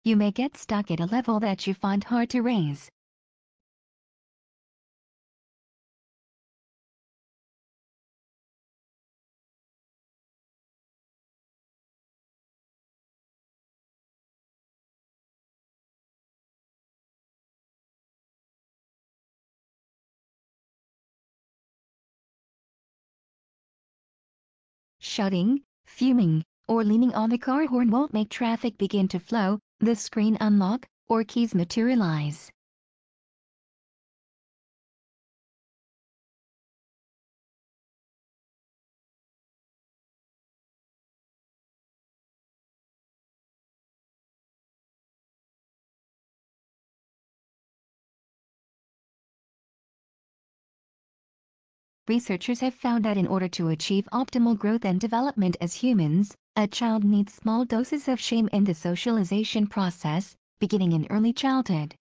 you may get stuck at a level that you find hard to raise. Shouting, fuming, or leaning on the car horn won't make traffic begin to flow, the screen unlock, or keys materialize. Researchers have found that in order to achieve optimal growth and development as humans, a child needs small doses of shame in the socialization process, beginning in early childhood.